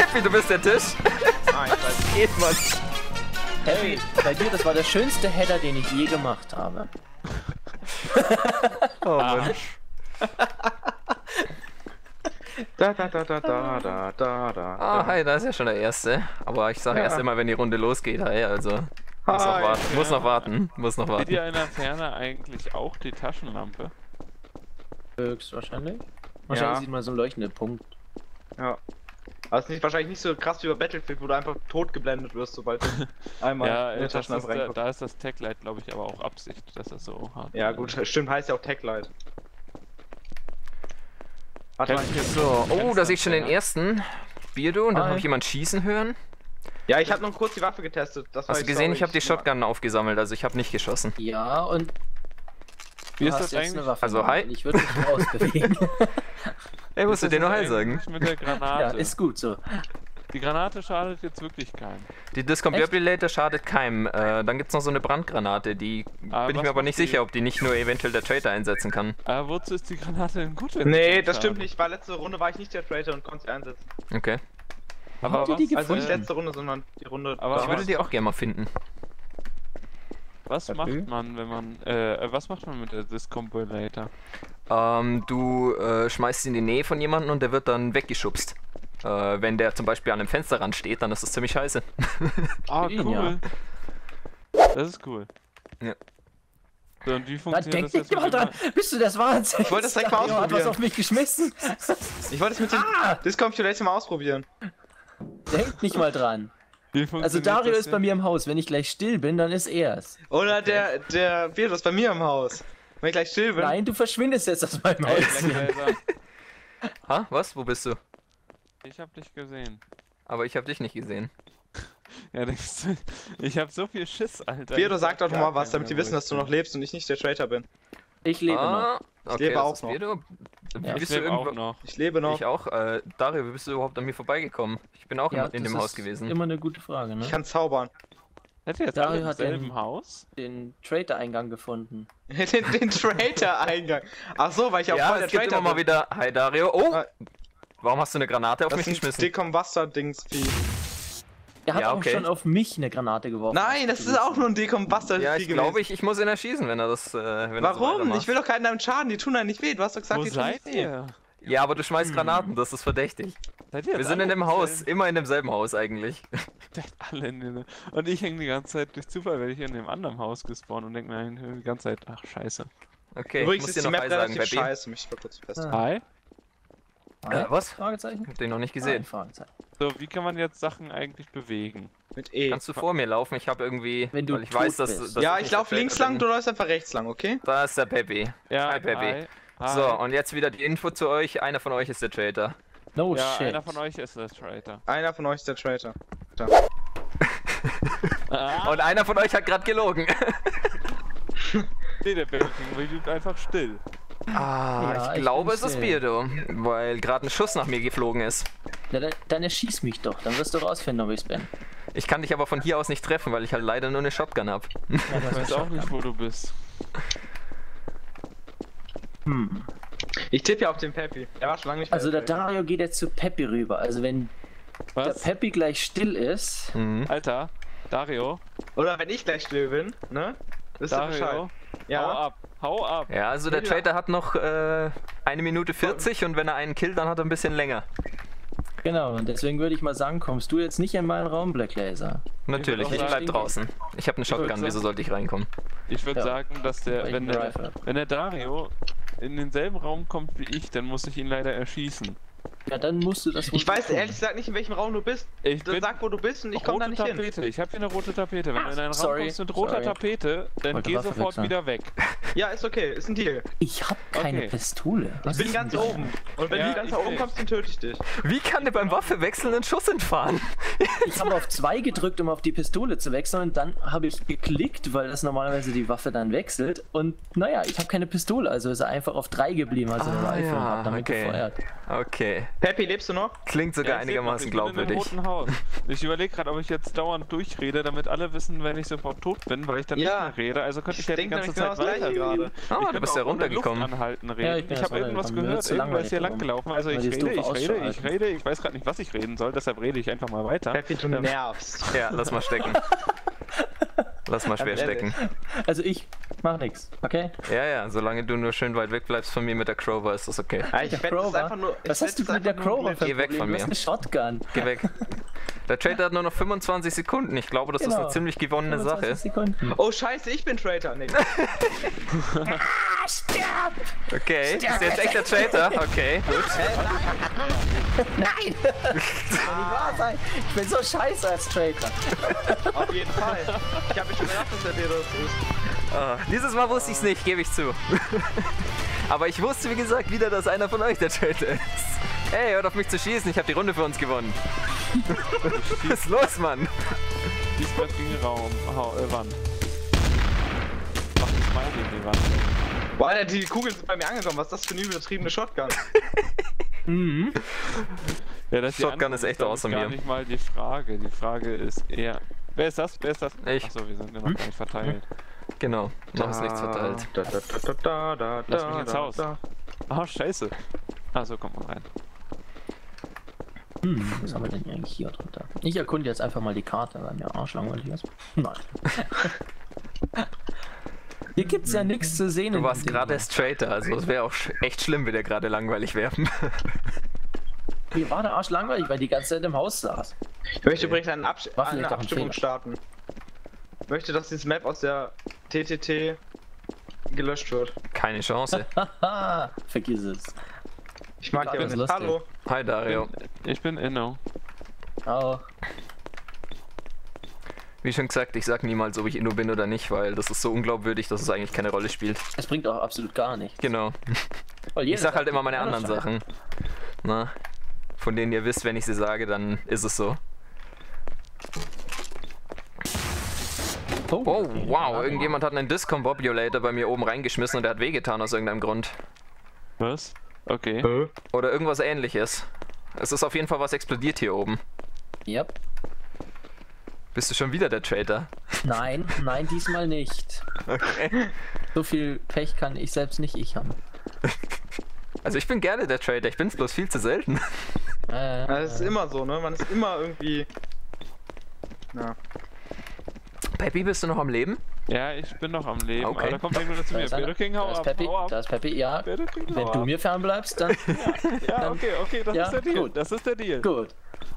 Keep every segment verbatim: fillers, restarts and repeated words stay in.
Peppy, du bist der Tisch. Ah, ich weiß. Geht, Mann. Hey, bei dir, das war der schönste Header, den ich je gemacht habe. Oh Mann. Da, da, da, da, da, da, da, da. Ah, hi, da ist ja schon der erste. Aber ich sage Ja. erst immer, wenn die Runde losgeht, hi, also. Muss noch Hi. warten, muss noch warten, muss noch Seht warten. ihr in der Ferne eigentlich auch die Taschenlampe? Höchstwahrscheinlich. Wahrscheinlich Ja. sieht man so einen leuchtenden Punkt. Ja. Aber es ist nicht, wahrscheinlich nicht so krass wie bei Battlefield, wo du einfach tot geblendet wirst, sobald du einmal Ja, in äh, die das ist, Taschenlampe da, reinkommst. da ist das Taglight, glaube ich, aber auch Absicht, dass das so hat. Ja gut, stimmt, heißt ja auch Taglight. Warte mal, Kenn ich ich- jetzt So, oh, Kennst da du sehe ich schon den ja? ersten. Birdo, und dann Hi. habe ich jemand schießen hören. ja, ich habe noch kurz die Waffe getestet. Das war Hast du ich gesehen, sorry, ich habe die ich- Shotgun aufgesammelt, also ich habe nicht geschossen. Ja, und Wie du ist hast das jetzt eigentlich? eine Waffe. Also, in der Hand hi. und ich würde mich rausbewegen. Ey, musst du Ist dir das nur Hi eigentlich sagen. Mit der Granate. Ja, ist gut so. Die Granate schadet jetzt wirklich keinem. Die Discombobulator schadet keinem. Äh, dann gibt's noch so eine Brandgranate, die Ah, bin ich was mir aber macht nicht die? sicher, ob die nicht nur eventuell der Traitor einsetzen kann. Aber wozu ist die Granate denn gut, wenn sie Nee, keinen das stimmt schadet? nicht. War letzte Runde war ich nicht der Traitor und konnte sie einsetzen. Okay. Aber Habt ihr die was, Also nicht Gefunden? letzte Runde, sondern die Runde. Aber Ich davor. würde die auch gerne mal finden. was Okay. macht man, wenn man, äh, was macht man mit der Discombobulator? Ähm, du äh, schmeißt ihn in die Nähe von jemandem und der wird dann weggeschubst. Äh, wenn der zum Beispiel an einem Fensterrand steht, dann ist das ziemlich scheiße. Ah, ihn, cool. Das ist cool. Ja. So, und wie Da funktioniert denk das nicht jetzt mit mal dran. dem- Bist du das Wahnsinn? Ich wollte das direkt mal Dario hat was ausprobieren. auf mich geschmissen. Ich wollte es mit dem Ah! Discombulator mal ausprobieren. Denkt nicht mal dran. Wie Also funktioniert Dario das ist bei denn? mir im Haus. Wenn ich gleich still bin, dann ist er's. Oder der, der Virus ist bei mir im Haus. Wenn ich gleich still bin. Nein, du verschwindest jetzt aus meinem Hey, Haus. Black Laser, Ha? Was? Wo bist du? ich hab dich gesehen. Aber ich habe dich nicht gesehen. Ja, denkst du, ich hab so viel Schiss, Alter. Virus, Ich sag hab doch gar mal was, keine damit die wissen, dass du noch Ahnung, lebst und ich nicht der Traitor bin. Ich lebe noch. ah, okay, lebe das auch ist noch. Birdo. Wie Ja. Ich bist du lebe auch irgendwo? noch. Ich lebe noch. Ich auch. Äh, Dario, wie bist du überhaupt an mir vorbeigekommen? Ich bin auch Ja, in, in das dem Haus ist gewesen. Immer eine gute Frage, ne? Ich kann zaubern. Hätte jetzt Dario alle im hat selben den- Haus? Den Traitor-Eingang gefunden. den den Traitor-Eingang. Ach so, weil ich auch Ja, voll der es gibt Traitor immer mal bin. wieder. Hi Dario. Oh! Ah. Warum hast du eine Granate auf Das mich ist ein geschmissen? Dekombuster-Dings-Vieh. Er hat Ja, auch okay. schon auf mich eine Granate geworfen. Nein, das ist auch nur ein Dekombuster-Vieh Ja, ich gewesen. glaube, ich, ich muss ihn erschießen, wenn er das. Äh, wenn Er so Warum? weitermacht. Ich will doch keinen damit schaden, die tun einem nicht weh. Du hast doch gesagt, Wo die tun seid nicht weh. ihr? Ja, aber du schmeißt Granaten, das ist verdächtig. Seid ihr Wir jetzt sind alle in dem im Haus, selben- immer in demselben Haus eigentlich. Seid alle in den... Und ich hänge die ganze Zeit durch Zufall, werde ich in dem anderen Haus gespawnt und denke mir die ganze Zeit, ach scheiße. Okay, ich Übrigens muss ist dir die noch Map Hi sagen, relativ Baby. scheiße, mich mal kurz festhalten. Ah. Hi? Äh, was? Fragezeichen? Hab den noch nicht Nein, gesehen. Fragezeichen. So, wie kann man jetzt Sachen eigentlich bewegen? Mit E. Kannst du vor mir laufen? Ich habe irgendwie. Wenn du weil ich weiß, tot dass. bist. dass Ja, nicht ich der laufe links Traitor lang, bin. du läufst einfach rechts lang, okay? Da ist der Baby. Ja, Hi, Baby. Hi. Hi. So, und jetzt wieder die Info zu euch. Einer von euch ist der Traitor. No ja, shit. einer von euch ist das Traitor. Einer von euch ist der Traitor. Da. Ah, Und einer von euch hat gerade gelogen. nee, der Bacon blieb einfach still. Ah, Ja, ich ich glaube, bin's es ist sehen. Birdo. Weil gerade ein Schuss nach mir geflogen ist. Ja, dann, dann erschieß mich doch, dann wirst du rausfinden, ob ich's bin. Ich kann dich aber von hier aus nicht treffen, weil ich halt leider nur eine Shotgun habe. Ja, Ich weiß auch nicht, wo du bist. Hm. Ich tippe ja auf den Peppy. Er war schon lange nicht mehr. Also der Dario geht jetzt zu Peppi rüber. Also wenn der Was? Peppi gleich still ist, Mhm. Alter, Dario, Oder wenn ich gleich still bin, ne? Wisst ihr Bescheid. Dario, hau Ja. ab, hau ab. Ja, also der Ja. Traitor hat noch äh, eine Minute vierzig und wenn er einen killt, dann hat er ein bisschen länger. genau, und deswegen würde ich mal sagen, kommst du jetzt nicht in meinen Raum, Black Laser. Natürlich, auch ich bleib sagen- draußen. Ich habe eine Shotgun, sagen- wieso sollte ich reinkommen? Ich würde Ja. sagen, dass der, Weil ich wenn einen der, Rifle hab. wenn der Dario in denselben Raum kommt wie ich, dann muss ich ihn leider erschießen. Ja, dann musst du das wohl Ich weiß tun. ehrlich gesagt nicht, in welchem Raum du bist. Ich Du bin sag, wo du bist und ich komme da rote nicht hin. Tapete. Ich habe hier eine rote Tapete. Wenn du in einen Raum sorry, kommst mit roter sorry. Tapete, dann Wollte geh Waffe sofort wechseln. wieder weg. Ja, ist okay, ist ein Deal. Ich hab keine Okay. Pistole. Ich bin ganz oben. Und wenn Ja, du ganz ich nach oben will. kommst, dann töte ich dich. Wie kann der beim Waffe wechseln einen Schuss entfahren? Ich habe auf zwei gedrückt, um auf die Pistole zu wechseln und dann habe ich geklickt, weil das normalerweise die Waffe dann wechselt und naja, ich habe keine Pistole, also ist er einfach auf drei geblieben, also eine Ah, Rifle und ja, hab damit okay. gefeuert. Okay, Peppy, lebst du noch? klingt sogar Ja, ich seh einigermaßen grad, ich bin in glaubwürdig. einem roten Haus. Ich überlege gerade, ob ich jetzt dauernd durchrede, damit alle wissen, wenn ich sofort tot bin, weil ich dann Ja. nicht mehr rede. Also könnte ich, Ich ja die denke ganze nämlich genau Zeit das Gleiche gerade. Ah, Ich du könnte bist ja auch ohne runtergekommen. Luft anhalten reden. Ja, ich bin ich erst habe irgendwas runtergekommen. Mir gehört, wird's zu irgendwas ist hier langweilig lang gelaufen. Also ich Weil die rede, doof ich rede, ich ausschalten. rede, ich weiß gerade nicht, was ich reden soll, deshalb rede ich einfach mal weiter. Peppi, du Ähm, nervst. Ja, lass mal stecken. Lass mal schwer stecken. Also ich mach nix, okay? Ja, ja, solange du nur schön weit weg bleibst von mir mit der Crowbar, ist das okay. Ja, ich Der wette, das ist Crowbar? einfach nur. ich Was hast wette, du das ist mit der einfach nur ein Crowbar für Geh ein weg Problem? von Du mir. hast eine Shotgun. Geh weg. Der Trader hat nur noch fünfundzwanzig Sekunden. Ich glaube, das ist Genau. eine ziemlich gewonnene fünfundzwanzig Sache. Sekunden. Oh scheiße, ich bin Traitor. Nee. Ah, sterb! Okay, ist jetzt echt der Traitor? Okay, gut. Nein! Das kann nicht wahr sein. Ich bin so scheiße als Traitor. Auf jeden Fall. Ich habe mir schon gedacht, dass der dir das ist. Ah, dieses Mal wusste ich es nicht, gebe ich zu. Aber ich wusste, wie gesagt, wieder, dass einer von euch der Traitor ist. Hey, hört auf mich zu schießen, ich habe die Runde für uns gewonnen. Was ist los, Mann? Diesmal gegen den Raum, Hau, äh, Wand. Mach das mal gegen die Wand. Boah, Alter, die Kugeln sind bei mir angekommen. Was ist das für eine übertriebene Shotgun? Mhm. Ja, das Shotgun ist echt awesome gar hier. nicht mal die Frage. Die Frage ist eher... Wer ist das? Wer ist das? Ich. Achso, wir sind ja noch gar nicht verteilt. Genau, noch ist nichts verteilt. Da, da, da, da, da, Lass da, mich ins da, Haus. da. Ah, scheiße. Achso, kommt mal rein. Hm, was haben wir denn hier eigentlich hier drunter? Ich erkunde jetzt einfach mal die Karte, weil mir arschlangweilig ist. Nein. Hier gibt's ja nichts zu sehen. Du in warst diesem gerade Ding. erst Traitor, also es wäre auch sch echt schlimm, wenn der gerade langweilig wäre. Hier war der Arsch langweilig, weil die ganze Zeit im Haus saß. Ich möchte übrigens eine, Abs War vielleicht eine auch ein Abstimmung Fehler. starten. Ich möchte, dass dieses Map aus der T T T gelöscht wird. Keine Chance. Haha, vergiss es. Ich mag Gerade ja ist nicht. lustig. Hallo. Hi Dario. Ich bin Inno. Auch. Wie schon gesagt, ich sag niemals, ob ich Inno bin oder nicht, weil das ist so unglaubwürdig, dass es eigentlich keine Rolle spielt. Es bringt auch absolut gar nichts. Genau. Weil Ich jeder sag halt sagt, immer meine ja, anderen das Sachen. Na, von denen ihr wisst, wenn ich sie sage, dann ist es so. Oh, Oh, okay. wow, irgendjemand hat einen Discombobulator bei mir oben reingeschmissen und der hat wehgetan aus irgendeinem Grund. Was? Okay. Äh? Oder irgendwas ähnliches. Es ist auf jeden Fall was explodiert hier oben. Yep. Bist du schon wieder der Traitor? Nein, nein, diesmal nicht. Okay. So viel Pech kann ich selbst nicht ich haben. Also ich bin gerne der Traitor, ich bin's bloß viel zu selten. Äh, Das ist immer so, ne? Man ist immer irgendwie. Ja. Peppy, bist du noch am Leben? Ja, ich bin noch am Leben. Okay. Aber da kommt irgendwer zu da mir. ist, einer. Peter King, hau da ist ab, Peppi, hau ab. da ist Peppi, ja. Peter King, hau Wenn ab. du mir fernbleibst, dann Ja, dann- okay, okay, das Ja, ist der Deal. gut. Das ist der Deal. gut.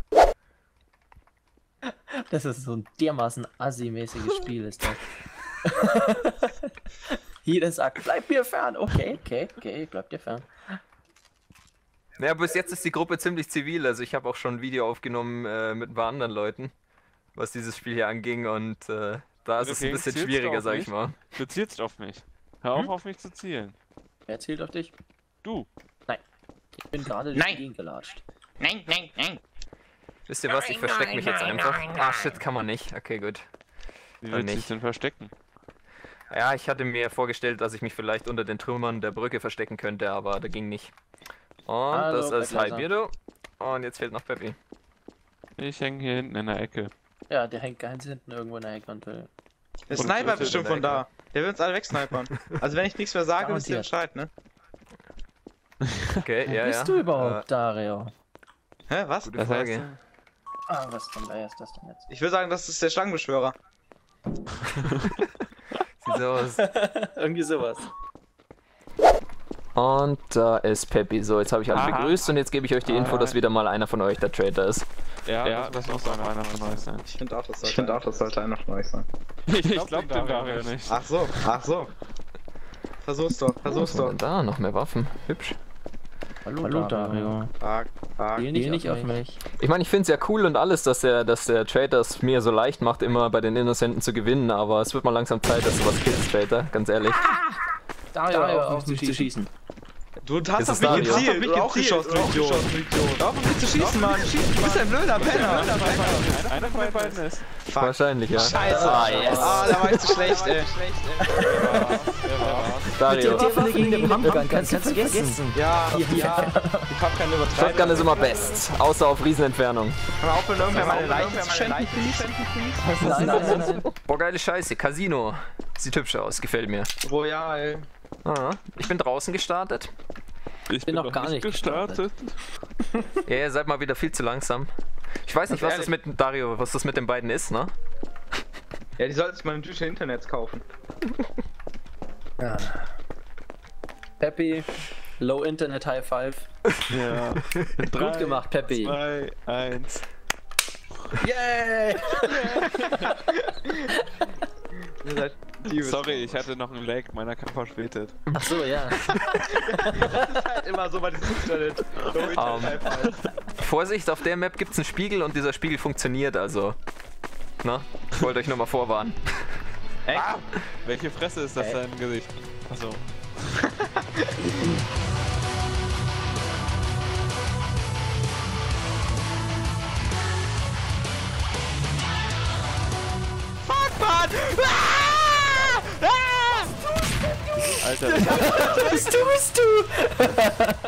Das ist so ein dermaßen assi-mäßiges Spiel, ist das. Jeder sagt, bleib mir fern. Okay, okay, okay, bleib dir fern. Ja, bis jetzt ist die Gruppe ziemlich zivil, also ich habe auch schon ein Video aufgenommen äh, mit ein paar anderen Leuten, was dieses Spiel hier anging und äh, da ist es ein Okay, bisschen zielst du schwieriger, auf sag ich mich? mal. Du zielst auf mich. Hör auf, Hm? auf mich zu zielen. Wer zielt auf dich? Du. Ich bin gerade durch Nein. die Gegend gelatscht. Nein, nein, nein. Wisst ihr was, ich verstecke mich jetzt einfach. Ah shit, kann man nicht. Okay, gut. Wie Oder willst du dich nicht? denn verstecken? Ja, ich hatte mir vorgestellt, dass ich mich vielleicht unter den Trümmern der Brücke verstecken könnte, aber da ging nicht. Und Hallo, das ist Hi Bettlaser. Birdo. Und jetzt fehlt noch Peppy. Ich hänge hier hinten in der Ecke. Ja, der hängt ganz hinten irgendwo in der Ecke und will. Der Und Sniper Griffel bestimmt in der von da. Der will uns alle wegsnipern. Also wenn ich nichts mehr sage, müsst ihr Garantiert. entscheiden, ne? Okay, Wer ja, bist ja. du überhaupt, Dario? Hä, was? Gute Das heißt, Frage. Ah, was denn, wer ist das denn jetzt? Ich würde sagen, das ist der Schlangenbeschwörer. Sieht so aus. Irgendwie sowas. Und da ist Peppy. So, jetzt habe ich alle Aha. begrüßt und jetzt gebe ich euch die Info, dass wieder mal einer von euch der Traitor ist. ja, ja, das muss auch einer von euch sein. Ich finde auch, das sollte, ich find auch, das sollte einer von euch sein. Ich glaub den Dario nicht. Ach so, ach so. Versuch's doch, Was versuch's haben wir doch. denn da? Noch mehr Waffen. Hübsch. Hallo, Hallo Dario. Frag, frag. Geh nicht, nicht auf mich. Ich meine, ich finde es ja cool und alles, dass der, dass der Traitor es mir so leicht macht, immer bei den Innocenten zu gewinnen, aber es wird mal langsam Zeit, dass du was killst, Traitor, ganz ehrlich. Dario, Dario auf mich zu schießen. Du Ist hast es auf mich Dario? gezielt, du hast auch geschossen, du Idiot. Hör auf, auf mich zu schießen, Mann. Du bist ein blöder Penner. Einer von den beiden ist. Fuck. Wahrscheinlich, ja. Scheiße. Ah, yes. Ah, da war ich zu schlecht, ey. Dario. Waffe gegen den Pumpgun kannst du vergessen. Ja, ja. Ich hab keine Übertreibung. Shotgun ist immer best, außer auf Riesenentfernung. Kann man aufhören, irgendwer meine Leiche zu schänden, please? Nein, nein, nein, nein. Boah, geile Scheiße, Casino. Sieht hübsch aus, gefällt mir. Royal. Ah, ich bin draußen gestartet. Ich bin noch gar nicht gestartet. Ja, ihr seid mal wieder viel zu langsam. Ich weiß nicht, was das mit Dario, was das mit den beiden ist, ne? Ja, die sollten sich mal ein Tücher Internets kaufen. Ja. Peppy, Low Internet High Five. Ja. Gut gemacht, Peppy. zwei, eins. Yay! Ihr seid Diebe. Sorry, ich hatte noch einen Lag, meiner kam verspätet. Ach so, ja. Das ist halt immer so bei diesem Internet. So Um, Vorsicht, auf der Map gibt's einen Spiegel und dieser Spiegel funktioniert, also. Na, ich wollte euch nur mal vorwarnen. Echt? Ah, welche Fresse ist das Äh. da im Gesicht? Achso. Fuck, Mann! Ah! Ah! Alter, Was tust du?